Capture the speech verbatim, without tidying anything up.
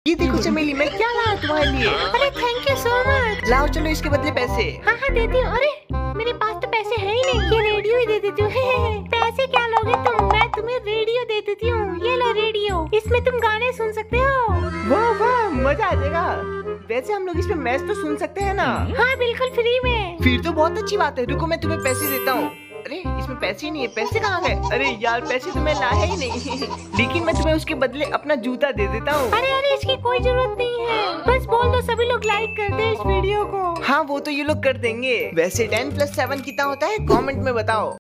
ये देखो चमेली, मैं क्या लाया तुम्हारे लिए। अरे थैंक यू सो मच। लाओ चलो इसके बदले पैसे। हाँ हाँ देती हूँ। अरे मेरे पास तो पैसे है ही नहीं, ये रेडियो ही दे देती हूँ। पैसे क्या लोगे तुम, मैं तुम्हें रेडियो दे देती हूँ। ये लो रेडियो, इसमें तुम गाने सुन सकते हो। वाह वाह, मजा आ जाएगा। वैसे हम लोग इसमें मैच तो सुन सकते हैं ना? हाँ बिल्कुल फ्री में। फिर तो बहुत अच्छी बात है। रुको मैं तुम्हें पैसे देता हूँ। अरे इसमें पैसे ही नहीं है, पैसे कहाँ गए? अरे यार पैसे तो मैं लाया ही नहीं। लेकिन मैं तुम्हें उसके बदले अपना जूता दे देता हूँ। अरे अरे इसकी कोई जरूरत नहीं है, बस बोल दो सभी लोग लाइक कर दे इस वीडियो को। हाँ वो तो ये लोग कर देंगे। वैसे टेन प्लस सेवन कितना होता है कमेंट में बताओ।